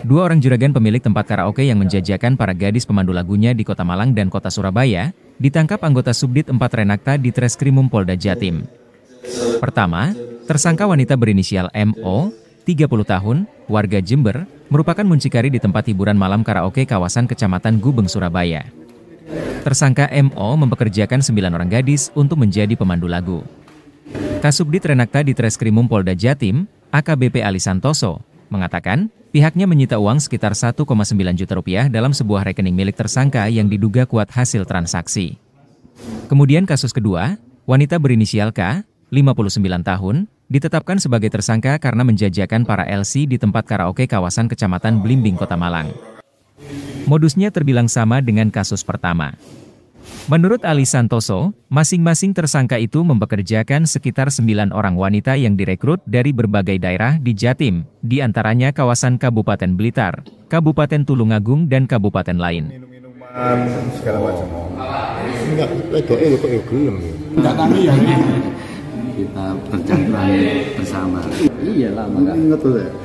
Dua orang juragan pemilik tempat karaoke yang menjajakan para gadis pemandu lagunya di Kota Malang dan Kota Surabaya, ditangkap anggota Subdit 4 Renakta di Treskrimum Polda Jatim. Pertama, tersangka wanita berinisial MO, 30 tahun, warga Jember, merupakan muncikari di tempat hiburan malam karaoke kawasan Kecamatan Gubeng, Surabaya. Tersangka MO mempekerjakan 9 orang gadis untuk menjadi pemandu lagu. Kasubdit Renakta di Treskrimum Polda Jatim, AKBP Ali Santoso, mengatakan pihaknya menyita uang sekitar 1,9 juta rupiah dalam sebuah rekening milik tersangka yang diduga kuat hasil transaksi. Kemudian kasus kedua, wanita berinisial K, 59 tahun, ditetapkan sebagai tersangka karena menjajakan para LC di tempat karaoke kawasan Kecamatan Blimbing, Kota Malang. Modusnya terbilang sama dengan kasus pertama. Menurut Ali Santoso, masing-masing tersangka itu mempekerjakan sekitar 9 orang wanita yang direkrut dari berbagai daerah di Jatim, di antaranya kawasan Kabupaten Blitar, Kabupaten Tulungagung, dan kabupaten lain. Minuman segala macam. Enggak, enggak kami ya. Kita bercangkrang bersama. Iya lah, maka. Ingat tuh ya.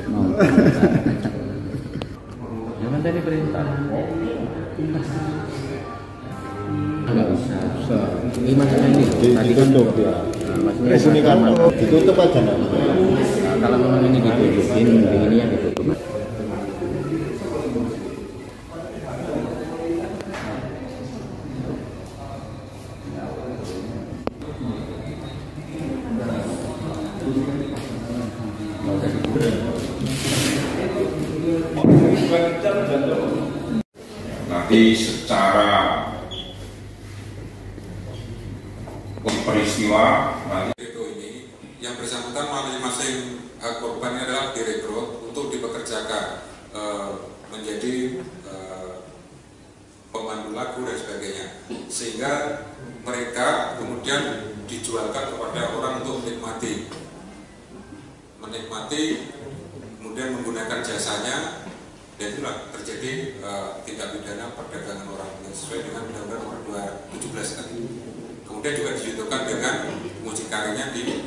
Jangan tadi perintah. Enggak bisa. Ini maksudnya ini. Tadi kan ditutup ya. Ini kan ditutup aja nggak? Kalau memang ini ditutupin, ini yang ditutup. Nanti secara peristiwa itu ini yang bersangkutan masing-masing korban adalah direkrut untuk dipekerjakan menjadi pemandu lagu dan sebagainya, sehingga mereka kemudian dijualkan kepada orang untuk menikmati kemudian menggunakan jasanya, dan itulah terjadi tindak pidana perdagangan orang sesuai dengan Undang-Undang Nomor 217 tadi. Kemudian juga dijatuhkan dengan mucikarinya di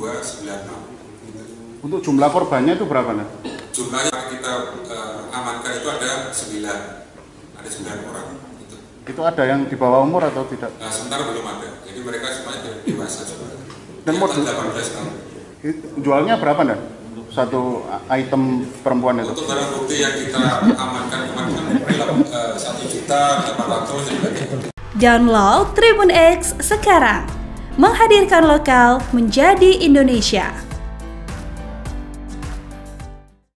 296. Untuk jumlah korbannya itu berapa, Nak? Jumlahnya kita amankan itu ada 9. Ada 9 orang. Itu ada yang di bawah umur atau tidak? Sementara belum ada. Jadi mereka semuanya dewasa sebenarnya. Dan modus 18 tahun. Jualnya berapa, Nak? Satu item perempuan itu? Untuk barang bukti yang kita amankan kemarin kan 1.800.000. Download Tribun X sekarang, menghadirkan lokal menjadi Indonesia.